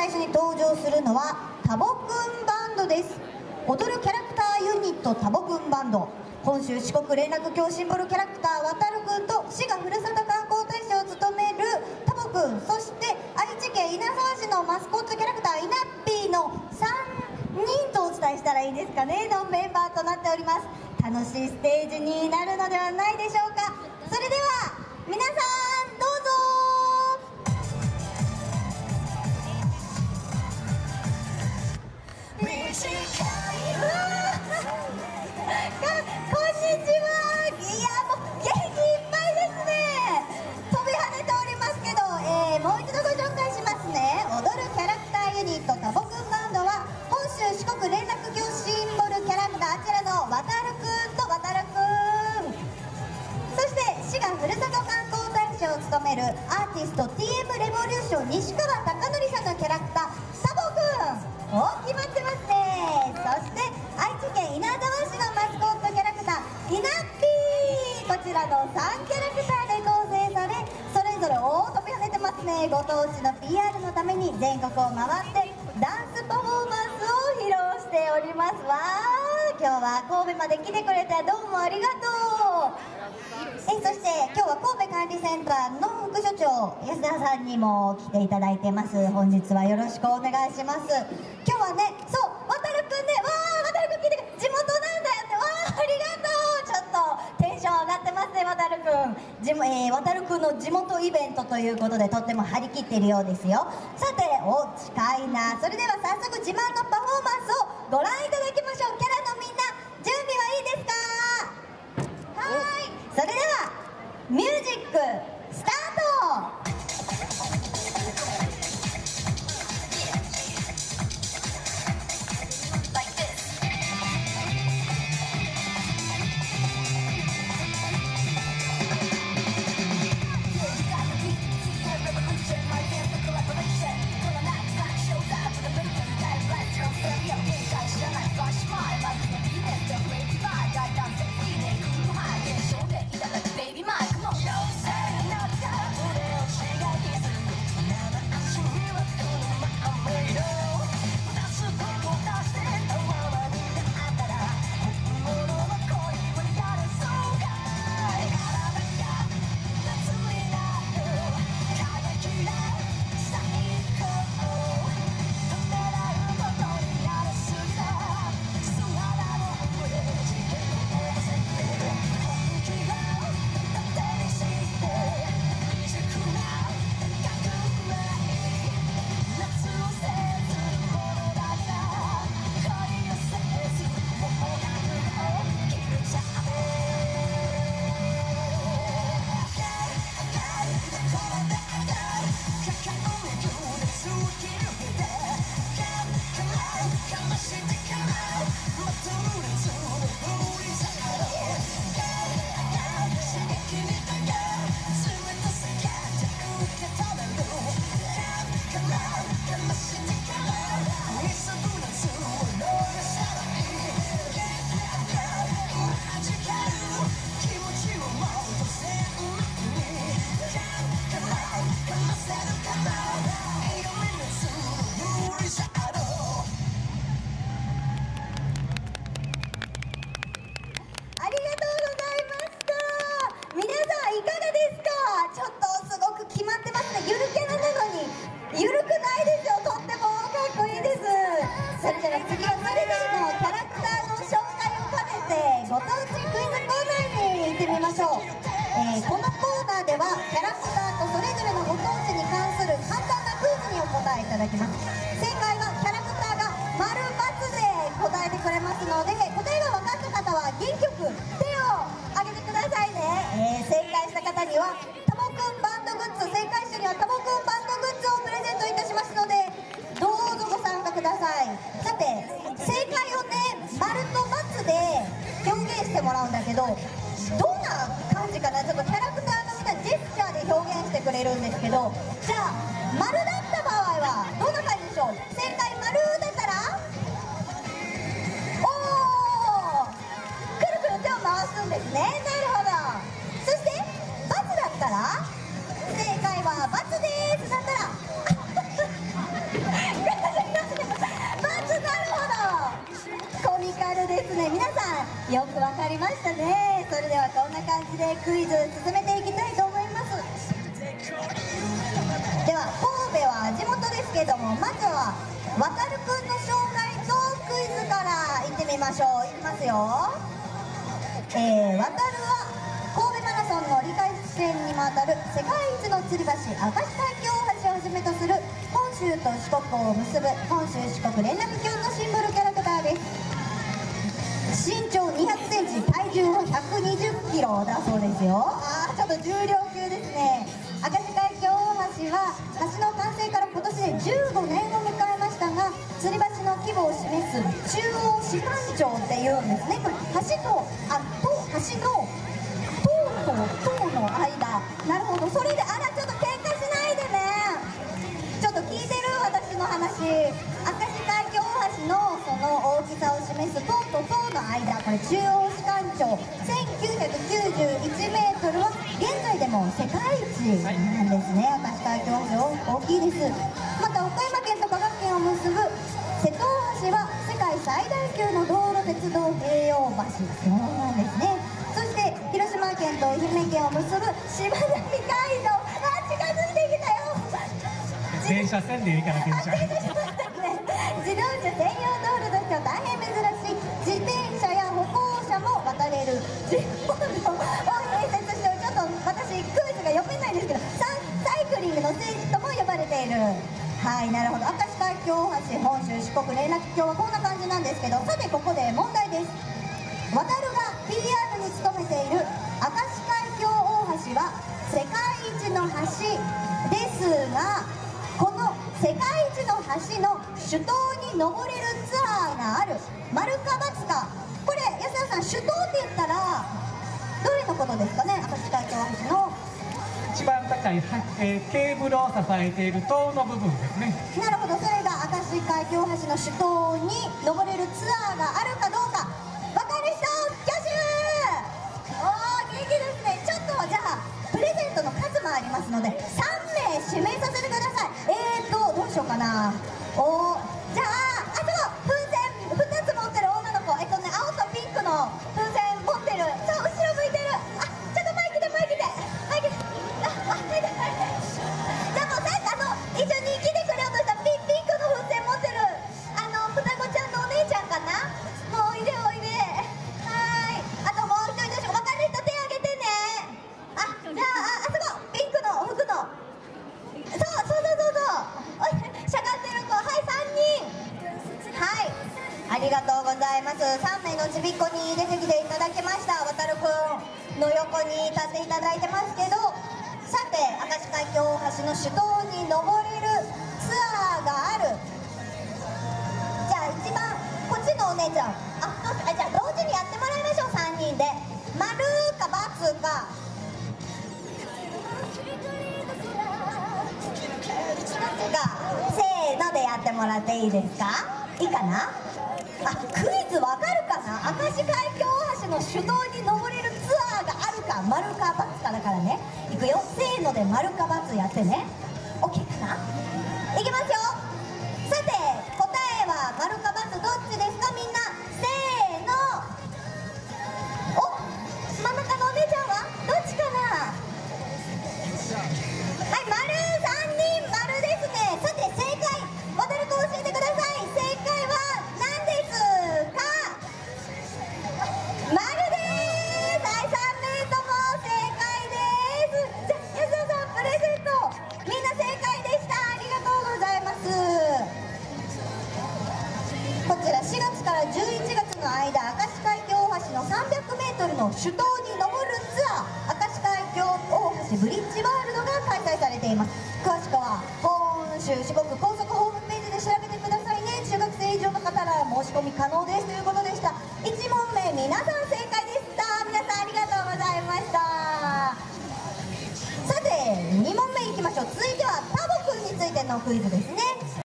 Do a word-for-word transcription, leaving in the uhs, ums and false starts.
最初に登場するのはタボくんバンドです。踊るキャラクターユニットタボくんバンド、本州四国連絡橋シンボルキャラクターわたるくんと滋賀ふるさと観光大使を務めるタボくん、そして愛知県稲沢市のマスコットキャラクターイナッピーのさんにんとお伝えしたらいいですかね、のメンバーとなっております。楽しいステージになるのではないでしょうか。それでは皆さんどうぞ。短いわこんにちは。いやもう元気いっぱいですね。飛び跳ねておりますけど、えー、もう一度ご紹介しますね。踊るキャラクターユニットタボくんバンドは本州四国連絡橋シンボルキャラクターあちらのわたるくんとわたるくん、そして滋賀ふるさと観光大使を務めるアーティスト ティーエム レボリューション西川貴教さんのキャラクタータボくん、お決まってますね。そして愛知県稲沢市のマスコットキャラクターイナッピー、こちらのさんキャラクターで構成され、それぞれ大飛び跳ねてますね。ご当地の ピーアール のために全国を回ってダンスパフォーマンスを披露しておりますわ。今日は神戸まで来てくれてどうもありがとう。えそして今日は神戸管理センターの副所長安田さんにも来ていただいてます。本日はよろしくお願いします。今日はね、そうわたるくんね、わーわたるくん聞いてくれ、地元なんだよって、わーありがとう。ちょっとテンション上がってますねわたるくん。じも、えー、わたるくんの地元イベントということでとっても張り切っているようですよ。さてお近いな。それでは早速自慢のパフォーマンスをご覧いただきましょう。キャラのみんな準備はいいですか？はーい、それではミュージックスタート。正解は×です。だったらシカルですね。皆さんよくわかりましたね。それではこんな感じでクイズ進めていきたいと思います。では神戸は地元ですけども、まずはわたるくんの紹介とクイズからいってみましょう。いきますよ。えー、わたるは神戸マラソンの理解線にもあたる世界一の吊り橋、明石海峡大橋をはじめとする本州と四国を結ぶ本州四国連絡橋のシンボルキャラクターです。身長にひゃくセンチ、体重はひゃくにじゅっキロだそうですよ。あー、ちょっと重量級ですね。明石海峡大橋は橋の完成から今年でじゅうごねんを迎えましたが、吊り橋の規模を示す中央士官長っていうんですね。これ橋とあと橋の塔と塔の間、なるほど。それであら、ちょっと喧嘩しないでね。ちょっと聞いてる？私の話。明石海峡大橋のその大きさを示す塔と塔の間、これ中央士官長せんきゅうひゃくきゅうじゅういちメートルは現在でも世界一なんですね。明石海峡大橋大きいです。また岡山県と香川県を結ぶ瀬戸大橋は世界最大級の道路鉄道併用橋、そうなんですね。そして広島県と愛媛県を結ぶしまなみ海道、あ、近づいてきたよ。 電車線でいいから電車。 自動車専用道路としては大変珍しい自転車や歩行者も渡れる人工道を併設しており、ちょっと私クイズが読めないんですけど、サイクリングの聖地とも呼ばれている。はい、なるほど。明石海峡大橋、本州四国連絡橋はこんな感じなんですけど、さてここで問題です。わたるが ピーアール に務めている明石海峡大橋は世界一の橋ですが、この世界一の橋の主塔に登れるツアーがある、丸か×か。これ安田さん、主塔って言ったらどれのことですかね？明石海峡大橋の一番高い、えー、ケーブルを支えている塔の部分ですね。 なるほど。それが明石海峡大橋の主塔に登れるツアーがあるかどうか分かる人挙手。おー、元気ですね。ちょっとじゃあプレゼントの数もありますのでさんめい指名させてください。えーとどうしようかな。おー、じゃああそこ風船ふたつ持ってる女の子、えっとね青とピンクの風船持ってる。そう、後ろ向いてる。あ、ちょっと前来て前来て前来て。あ、あ、前来て前来て。じゃあもうさあの一緒に来てくれようとしたピンピンクの風船持ってるあの双子ちゃんのお姉ちゃんかな。もうおいでおいで。はーい。あともう一人どうしよう。分かる人手挙げてね。あ、じゃあ あ, あそこピンクの服の。そうそうそうそうそう。おい、しゃがってる子。はい、さんにん。はい、ありがとうございます。さんめいのちびっこに出てきていただきました。わたるくんの横に立っていただいてますけど、さて明石海峡大橋の主塔に登れるツアーがある。じゃあ一番こっちのお姉ちゃん、あ、どうあじゃあ同時にやってもらいましょう。さんにんで丸か×か。せーのでやってもらっていいですか？いいかな？あ、クイズわかるかな？明石海峡大橋の主塔に登れるツアーがあるか丸か×かだからね。いくよ、せーので丸か×やってね。 OK かな？いきますよ。さて答えは丸か×どっちですか？みんなせーの。お、真ん中のお姉ちゃんはどっちかな？はい、丸。さんにん丸ですね。さて正解、わたるくん教えてください。正解は何ですか？丸です。はい、さんめいとも正解です。じゃあ安田さんプレゼント。みんな正解でした。ありがとうございます。こちらしがつからじゅういちがつの間、明石海峡大橋のさんびゃくメートルの主塔に登るツアー、明石海峡大橋ブリッジワールドが開催されています。詳しくは本州四国高速ホームページで調べてくださいね。中学生以上の方なら申し込み可能ですということでした。いちもんめ皆さん正解でした。皆さんありがとうございました。さてにもんめいきましょう。続いてはタボくんについてのクイズですね。